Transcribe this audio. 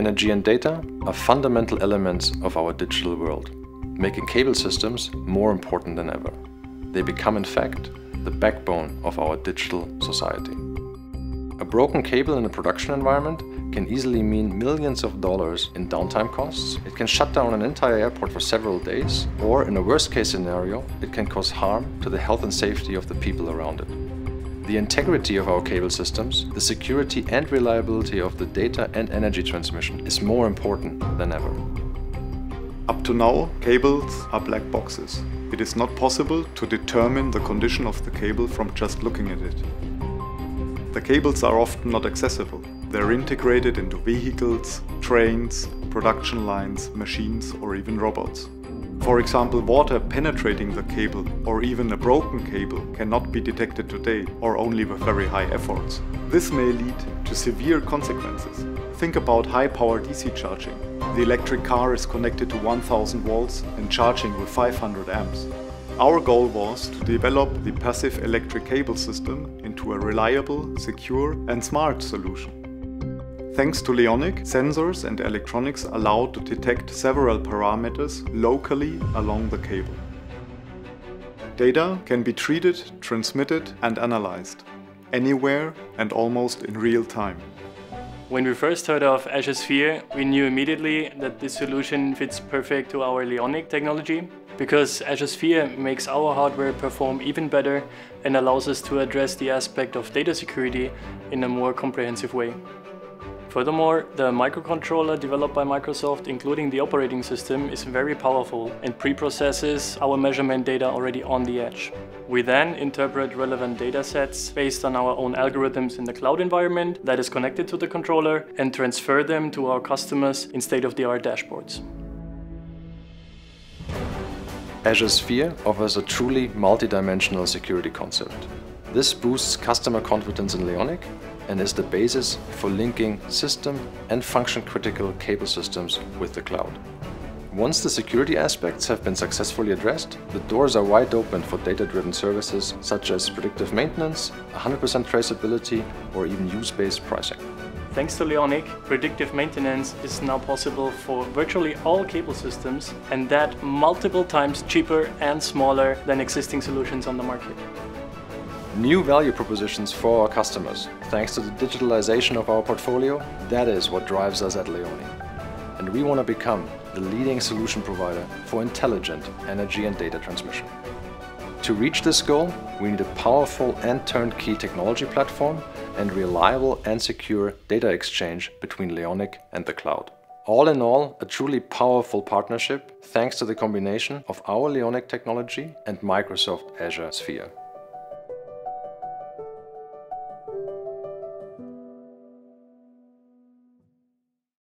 energy and data are fundamental elements of our digital world, making cable systems more important than ever. They become, in fact, the backbone of our digital society. A broken cable in a production environment can easily mean millions of dollars in downtime costs. It can shut down an entire airport for several days, or in a worst-case scenario, it can cause harm to the health and safety of the people around it. The integrity of our cable systems, the security and reliability of the data and energy transmission is more important than ever. Up to now, cables are black boxes. It is not possible to determine the condition of the cable from just looking at it. The cables are often not accessible. They're integrated into vehicles, trains, production lines, machines, or even robots. For example, water penetrating the cable or even a broken cable cannot be detected today, or only with very high efforts. This may lead to severe consequences. Think about high-power DC charging. The electric car is connected to 1000 volts and charging with 500 amps. Our goal was to develop the passive electric cable system into a reliable, secure and smart solution. Thanks to Leonic, sensors and electronics allow to detect several parameters locally along the cable. Data can be treated, transmitted and analyzed, anywhere and almost in real time. When we first heard of Azure Sphere, we knew immediately that this solution fits perfect to our Leonic technology, because Azure Sphere makes our hardware perform even better and allows us to address the aspect of data security in a more comprehensive way. Furthermore, the microcontroller developed by Microsoft, including the operating system, is very powerful and pre-processes our measurement data already on the edge. We then interpret relevant data sets based on our own algorithms in the cloud environment that is connected to the controller and transfer them to our customers in state-of-the-art dashboards. Azure Sphere offers a truly multi-dimensional security concept. This boosts customer confidence in Leonic and is the basis for linking system and function-critical cable systems with the cloud. Once the security aspects have been successfully addressed, the doors are wide open for data-driven services such as predictive maintenance, 100% traceability, or even use-based pricing. Thanks to Leonic, predictive maintenance is now possible for virtually all cable systems, and that multiple times cheaper and smaller than existing solutions on the market. New value propositions for our customers, thanks to the digitalization of our portfolio, that is what drives us at Leonic. And we want to become the leading solution provider for intelligent energy and data transmission. To reach this goal, we need a powerful and turnkey technology platform and reliable and secure data exchange between Leonic and the cloud. All in all, a truly powerful partnership thanks to the combination of our Leonic technology and Microsoft Azure Sphere.